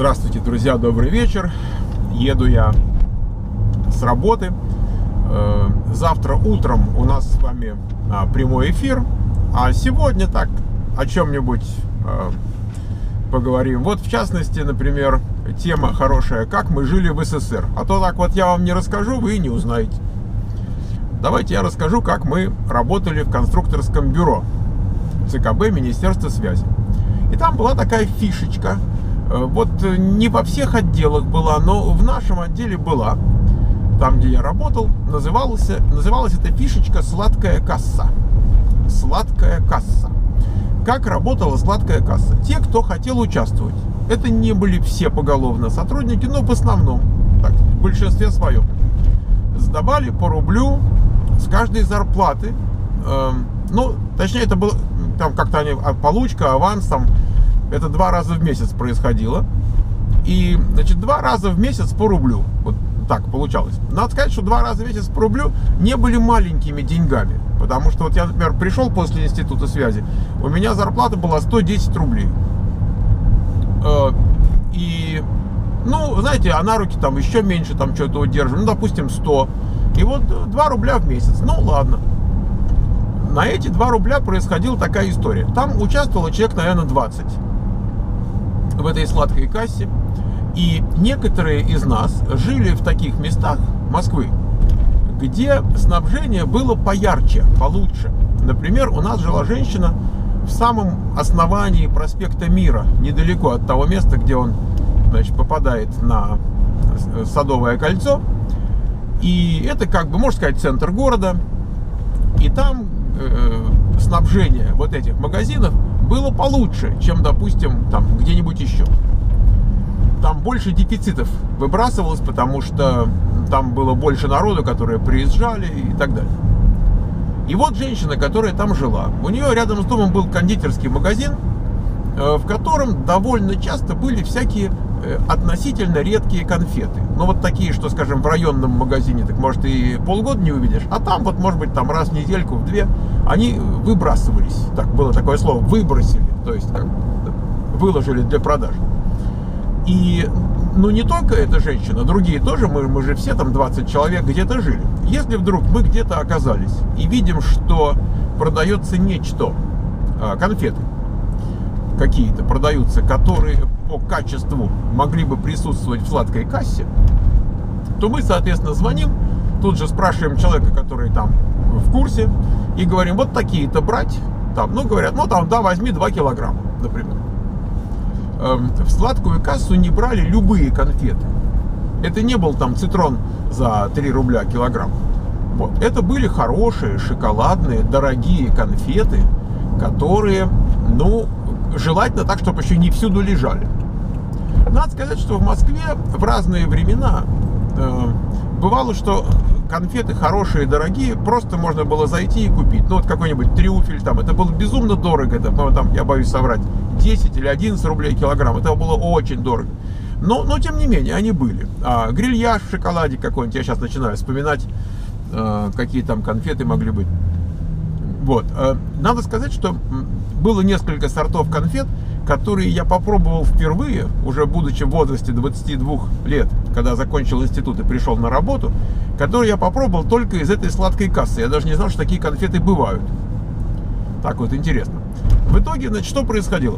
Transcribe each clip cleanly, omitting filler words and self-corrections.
Здравствуйте, друзья, добрый вечер. Еду я с работы. Завтра утром у нас с вами прямой эфир. А сегодня так о чем-нибудь поговорим. Вот в частности, например, тема хорошая: как мы жили в СССР. А то так вот я вам не расскажу, вы и не узнаете. Давайте я расскажу, как мы работали в конструкторском бюро ЦКБ Министерства связи. И там была такая фишечка. Вот не во всех отделах была, но в нашем отделе была. Там, где я работал, называлась эта фишечка «Сладкая касса». Сладкая касса. Как работала сладкая касса? Те, кто хотел участвовать. Это не были все поголовно сотрудники, но в основном, так, в большинстве своем, сдавали по рублю с каждой зарплаты. Ну, точнее, это было там как-то они, получка, аванс, там, это 2 раза в месяц происходило. И, значит, 2 раза в месяц по рублю. Вот так получалось. Надо сказать, что 2 раза в месяц по рублю не были маленькими деньгами. Потому что вот я, например, пришел после института связи, у меня зарплата была 110 рублей. И, ну, знаете, а на руки там еще меньше, там что-то удерживаем, ну, допустим, 100. И вот 2 рубля в месяц. Ну, ладно. На эти 2 рубля происходила такая история. Там участвовало человек, наверное, 20 в этой сладкой кассе. И некоторые из нас жили в таких местах Москвы, где снабжение было поярче, получше. Например, у нас жила женщина в самом основании проспекта Мира, недалеко от того места, где он, значит, попадает на Садовое кольцо. И это, как бы, можно сказать, центр города. И там снабжение вот этих магазинов было получше, чем, допустим, там где-нибудь еще. Там больше дефицитов выбрасывалось, потому что там было больше народу, которые приезжали и так далее. И вот женщина, которая там жила, у нее рядом с домом был кондитерский магазин, в котором довольно часто были всякие относительно редкие конфеты. Ну, вот такие, что, скажем, в районном магазине, так, может, и полгода не увидишь, а там вот, может быть, там раз в недельку, в 2, они выбрасывались. Так, было такое слово, выбросили, то есть как, выложили для продажи. И, ну, не только эта женщина, другие тоже, мы же все там 20 человек где-то жили. Если вдруг мы где-то оказались и видим, что продается нечто, конфеты какие-то продаются, которые по качеству могли бы присутствовать в сладкой кассе, то мы, соответственно, звоним, тут же спрашиваем человека, который там в курсе, и говорим: вот такие-то брать, там, ну, говорят, ну, там, да, возьми 2 килограмма, например. В сладкую кассу не брали любые конфеты. Это не был там цитрон за 3 рубля килограмм. Вот. Это были хорошие, шоколадные, дорогие конфеты, которые, ну, желательно так, чтобы еще не всюду лежали. Надо сказать, что в Москве в разные времена бывало, что конфеты хорошие, дорогие, просто можно было зайти и купить. Ну, вот какой-нибудь трюфель, там, это было безумно дорого, это, ну, там, я боюсь соврать, 10 или 11 рублей килограмм, это было очень дорого. Но тем не менее, они были. Грильяж в шоколаде какой-нибудь, я сейчас начинаю вспоминать, какие там конфеты могли быть. Вот. Надо сказать, что было несколько сортов конфет, которые я попробовал впервые, уже будучи в возрасте 22 лет, когда закончил институт и пришел на работу, которые я попробовал только из этой сладкой кассы. Я даже не знал, что такие конфеты бывают. Так вот, интересно. В итоге, значит, что происходило?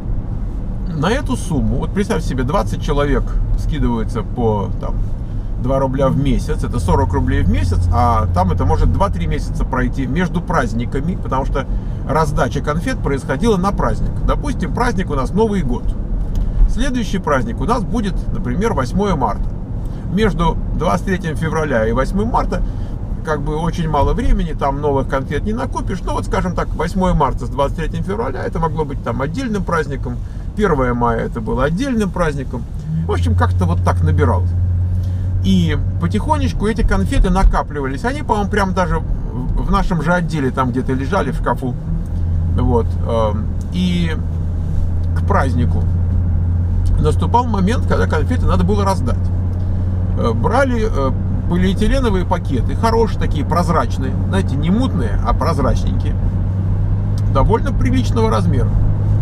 На эту сумму, вот представь себе, 20 человек скидываются по там 2 рубля в месяц, это 40 рублей в месяц, а там это может 2-3 месяца пройти между праздниками, потому что раздача конфет происходила на праздник. Допустим, праздник у нас Новый год. Следующий праздник у нас будет, например, 8 марта. Между 23 февраля и 8 марта как бы очень мало времени, там новых конфет не накупишь. Ну вот, скажем так, 8 марта с 23 февраля это могло быть там отдельным праздником, 1 мая это было отдельным праздником. В общем, как-то вот так набиралось. И потихонечку эти конфеты накапливались. Они, по-моему, прям даже в нашем же отделе там где-то лежали в шкафу. Вот. И к празднику наступал момент, когда конфеты надо было раздать. Брали полиэтиленовые пакеты, хорошие такие, прозрачные, знаете, не мутные, а прозрачненькие, довольно приличного размера.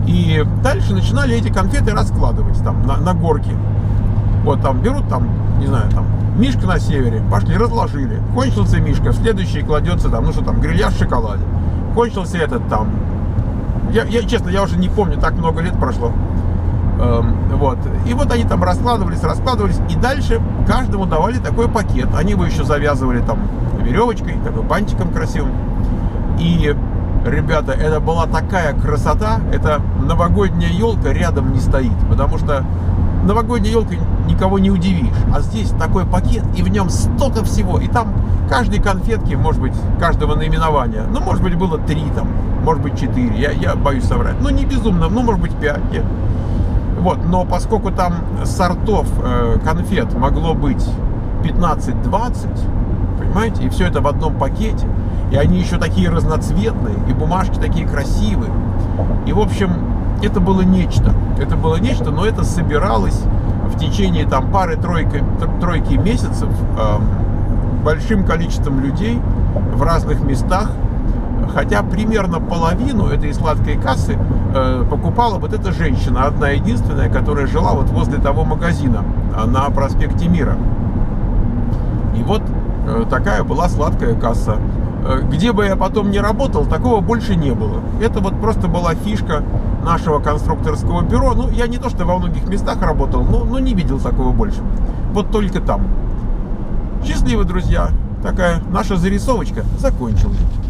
И дальше начинали эти конфеты раскладывать там на горке. Вот там берут, там, не знаю, там, мишка на севере, пошли, разложили. Кончился мишка, в следующий кладется там, ну что там, грильяж в шоколаде. Кончился этот там. Честно, я уже не помню, так много лет прошло. Вот. И вот они там раскладывались, и дальше каждому давали такой пакет. Они его еще завязывали там веревочкой, такой бантиком красивым. И, ребята, это была такая красота. Это новогодняя елка рядом не стоит, потому что новогодняя елка никого не удивишь. А здесь такой пакет, и в нем столько всего. И там каждой конфетки, может быть, каждого наименования, ну, может быть, было 3 там, может быть, 4. Я боюсь соврать. Ну, не безумно, ну, может быть, 5. Вот, но поскольку там сортов конфет могло быть 15-20, понимаете, и все это в одном пакете, и они еще такие разноцветные, и бумажки такие красивые, и, в общем, это было нечто, но это собиралось в течение там пары-тройки месяцев большим количеством людей в разных местах. Хотя примерно половину этой сладкой кассы покупала вот эта женщина, одна единственная, которая жила вот возле того магазина на проспекте Мира. И вот такая была сладкая касса. Где бы я потом не работал, такого больше не было. Это вот просто была фишка нашего конструкторского бюро. Ну, я не то, что во многих местах работал, но не видел такого больше. Вот только там. Счастливо, друзья. Такая наша зарисовочка закончилась.